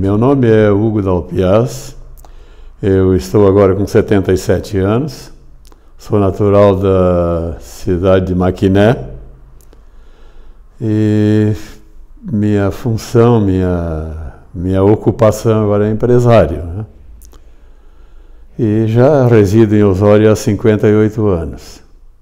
Meu nome é Hugo Dalpiaz, eu estou agora com 77 anos, sou natural da cidade de Maquiné e minha função, minha ocupação agora é empresário, né? E já resido em Osório há 58 anos.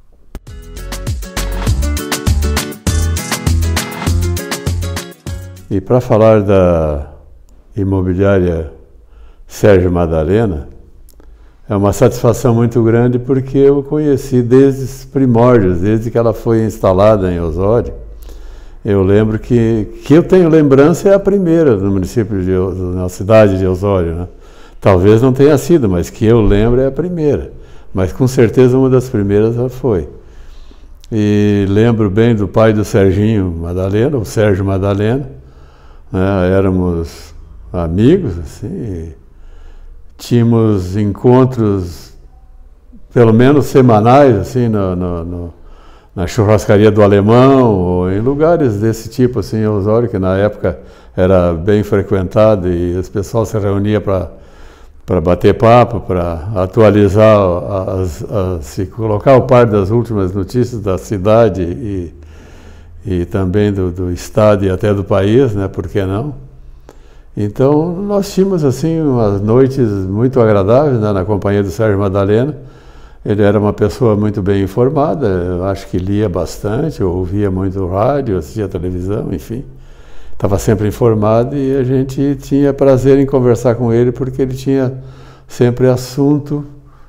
E para falar da imobiliária Sérgio Madalena, é uma satisfação muito grande porque eu conheci desde os primórdios, desde que ela foi instalada em Osório. Eu lembro que eu tenho lembrança é a primeira no município na cidade de Osório, né? Talvez não tenha sido, mas que eu lembro é a primeira. Mas com certeza uma das primeiras já foi. E lembro bem do pai do Serginho Madalena, o Sérgio Madalena, né? Éramos amigos, assim, tínhamos encontros pelo menos semanais, assim, na churrascaria do Alemão, ou em lugares desse tipo, assim, em Osório, que na época era bem frequentado e o pessoal se reunia para bater papo, para atualizar, se colocar ao par das últimas notícias da cidade e também do estado e até do país, né? Por que não? Então, nós tínhamos, assim, umas noites muito agradáveis, né, na companhia do Sérgio Madalena. Ele era uma pessoa muito bem informada, eu acho que lia bastante, ouvia muito rádio, assistia televisão, enfim. Estava sempre informado e a gente tinha prazer em conversar com ele porque ele tinha sempre assunto,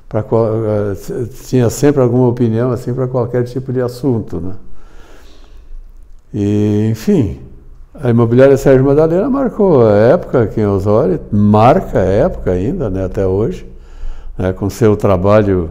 tinha sempre alguma opinião assim para qualquer tipo de assunto, né? E, enfim, a imobiliária Sérgio Madalena marcou a época aqui em Osório, marca a época ainda, né, até hoje, né, com seu trabalho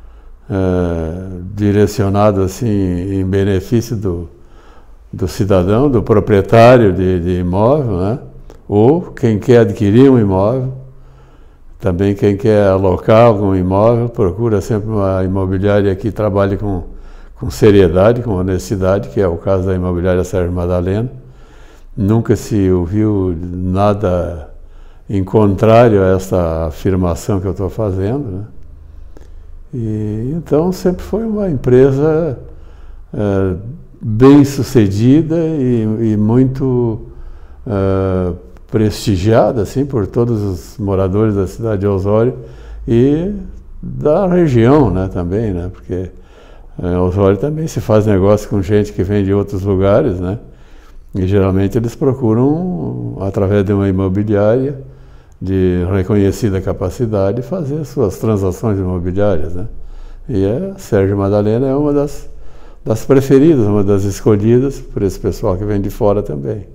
direcionado assim em benefício do cidadão, do proprietário de imóvel, né? Ou quem quer adquirir um imóvel, também quem quer alocar algum imóvel, procura sempre uma imobiliária que trabalhe com seriedade, com honestidade, que é o caso da imobiliária Sérgio Madalena. Nunca se ouviu nada em contrário a essa afirmação que eu estou fazendo, né? E então sempre foi uma empresa bem sucedida e muito prestigiada assim, por todos os moradores da cidade de Osório e da região, né, também, né, porque em Osório também se faz negócio com gente que vem de outros lugares, né, e geralmente eles procuram, através de uma imobiliária de reconhecida capacidade, fazer suas transações imobiliárias, né. E a Sérgio Madalena é uma das preferidas, uma das escolhidas por esse pessoal que vem de fora também.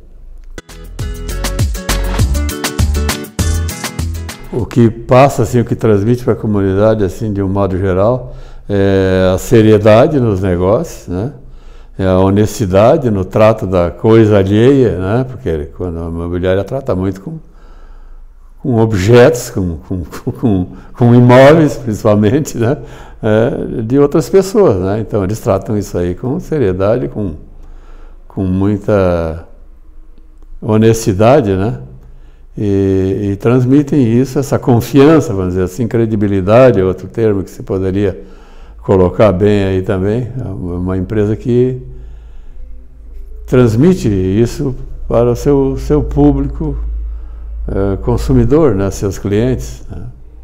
O que passa, assim, o que transmite para a comunidade, assim, de um modo geral, é a seriedade nos negócios, né? É a honestidade no trato da coisa alheia, né? Porque quando a imobiliária trata muito com objetos, com imóveis, principalmente, né? De outras pessoas, né? Então eles tratam isso aí com seriedade, com muita honestidade, né? E transmitem isso, essa confiança, vamos dizer assim, credibilidade, é outro termo que se poderia colocar bem aí também. É uma empresa que transmite isso para o seu público consumidor, né? Seus clientes, né?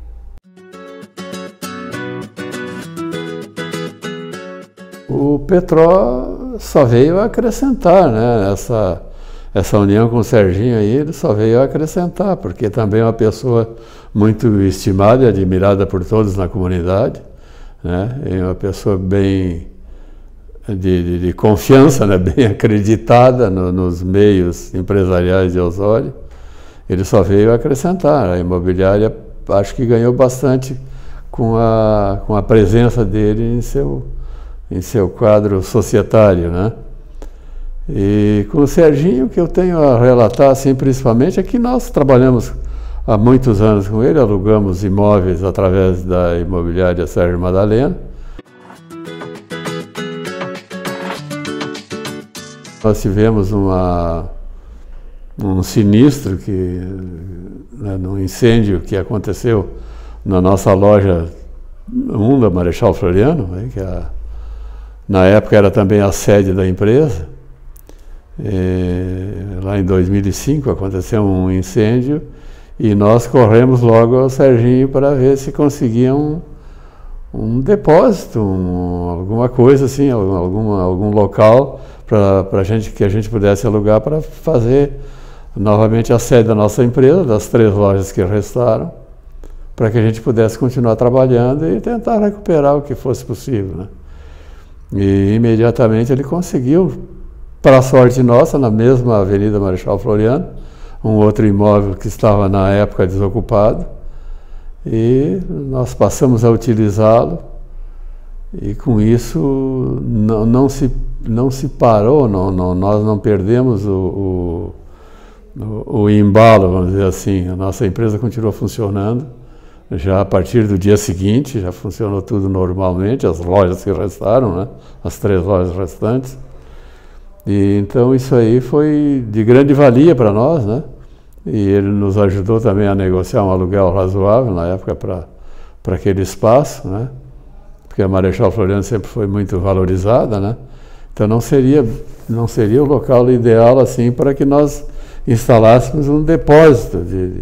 O Petró só veio acrescentar, né? Essa união com o Serginho aí, ele só veio acrescentar, porque também é uma pessoa muito estimada e admirada por todos na comunidade, né? É uma pessoa bem de confiança, né? Bem acreditada nos meios empresariais de Osório. Ele só veio acrescentar. A imobiliária acho que ganhou bastante com a presença dele em seu quadro societário, né? E com o Serginho, o que eu tenho a relatar, assim, principalmente, é que nós trabalhamos há muitos anos com ele, alugamos imóveis através da imobiliária Sérgio Madalena. Nós tivemos uma um sinistro que, né, num incêndio que aconteceu na nossa loja 1 da Marechal Floriano, né, que na época era também a sede da empresa. Lá em 2005 aconteceu um incêndio e nós corremos logo ao Serginho para ver se conseguiam um depósito, alguma coisa assim, algum local que a gente pudesse alugar para fazer novamente a sede da nossa empresa, das 3 lojas que restaram, para que a gente pudesse continuar trabalhando e tentar recuperar o que fosse possível, né? E imediatamente ele conseguiu, para a sorte nossa, na mesma Avenida Marechal Floriano, um outro imóvel que estava na época desocupado, e nós passamos a utilizá-lo, e com isso não se parou, nós não perdemos o embalo, vamos dizer assim. A nossa empresa continuou funcionando, já a partir do dia seguinte, já funcionou tudo normalmente, as lojas que restaram, né? As 3 lojas restantes. E então isso aí foi de grande valia para nós, né? E ele nos ajudou também a negociar um aluguel razoável na época para aquele espaço, né? Porque a Marechal Floriano sempre foi muito valorizada, né? Então não seria o local ideal assim para que nós instalássemos um depósito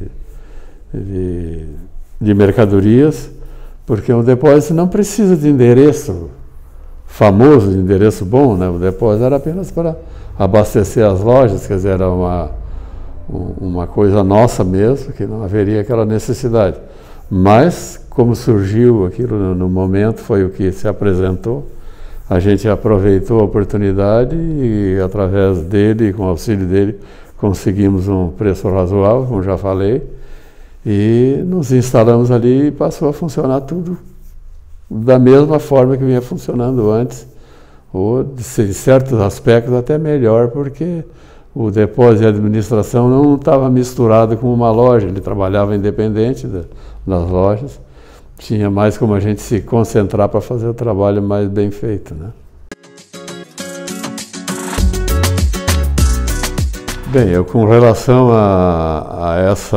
de mercadorias, porque um depósito não precisa de endereço famoso, de endereço bom, né? O depósito era apenas para abastecer as lojas, quer dizer, era uma coisa nossa mesmo, que não haveria aquela necessidade. Mas, como surgiu aquilo no momento, foi o que se apresentou, a gente aproveitou a oportunidade e, através dele, com o auxílio dele, conseguimos um preço razoável, como já falei, e nos instalamos ali e passou a funcionar tudo da mesma forma que vinha funcionando antes, ou de certos aspectos até melhor, porque o depósito e a administração não estava misturado com uma loja, ele trabalhava independente das lojas, tinha mais como a gente se concentrar para fazer o trabalho mais bem feito, né? Bem, eu com relação a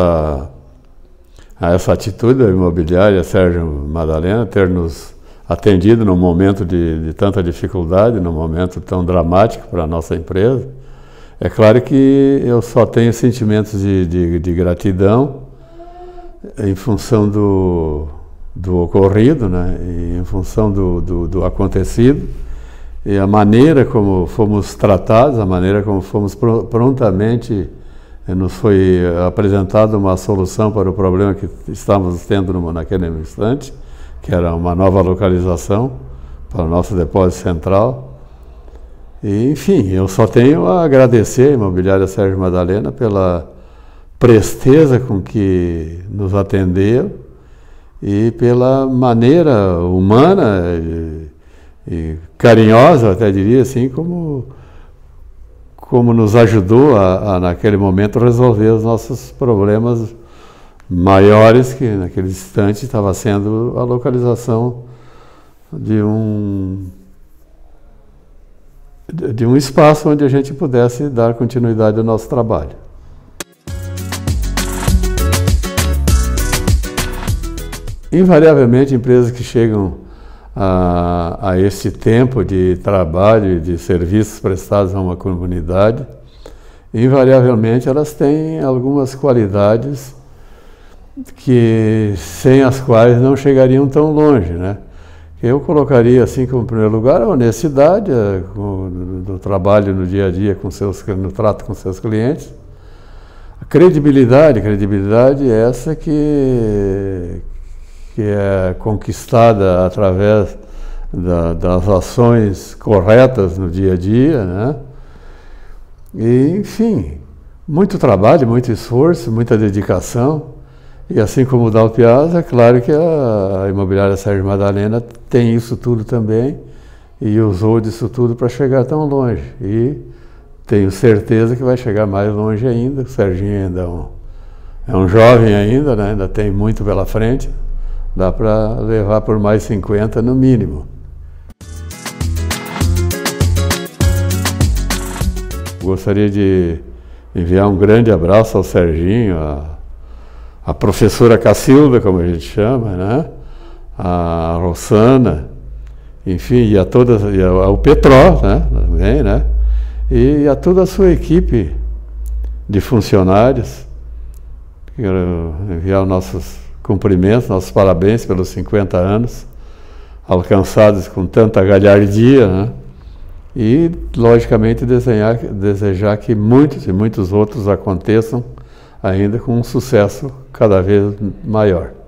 essa atitude da imobiliária Sérgio Madalena, ter nos atendido num momento de tanta dificuldade, num momento tão dramático para a nossa empresa, é claro que eu só tenho sentimentos de gratidão em função do ocorrido, né? E em função do acontecido, e a maneira como fomos tratados, a maneira como fomos prontamente nos foi apresentada uma solução para o problema que estávamos tendo naquele instante, que era uma nova localização para o nosso depósito central. E, enfim, eu só tenho a agradecer a Imobiliária Sérgio Madalena pela presteza com que nos atendeu e pela maneira humana e carinhosa, até diria assim, como nos ajudou a naquele momento, resolver os nossos problemas maiores, que naquele instante estava sendo a localização de um espaço onde a gente pudesse dar continuidade ao nosso trabalho. Invariavelmente, empresas que chegam a esse tempo de trabalho e de serviços prestados a uma comunidade, invariavelmente elas têm algumas qualidades sem as quais não chegariam tão longe, né? Eu colocaria assim como primeiro lugar a honestidade do trabalho no dia a dia no trato com seus clientes, a credibilidade é essa que é conquistada através das ações corretas no dia a dia, né? E, enfim, muito trabalho, muito esforço, muita dedicação. E assim como o Dal Piazza, é claro que a Imobiliária Sérgio Madalena tem isso tudo também e usou disso tudo para chegar tão longe. E tenho certeza que vai chegar mais longe ainda. O Serginho ainda é um jovem ainda, né? Ainda tem muito pela frente. Dá para levar por mais 50 no mínimo. Gostaria de enviar um grande abraço ao Serginho, a professora Cacilda, como a gente chama, né? A Rossana, enfim, e ao Petró, né? Também, né? E a toda a sua equipe de funcionários. Quero enviar os nossos cumprimentos, nossos parabéns pelos 50 anos, alcançados com tanta galhardia, né? E, logicamente, desejar que muitos e muitos outros aconteçam ainda com um sucesso cada vez maior.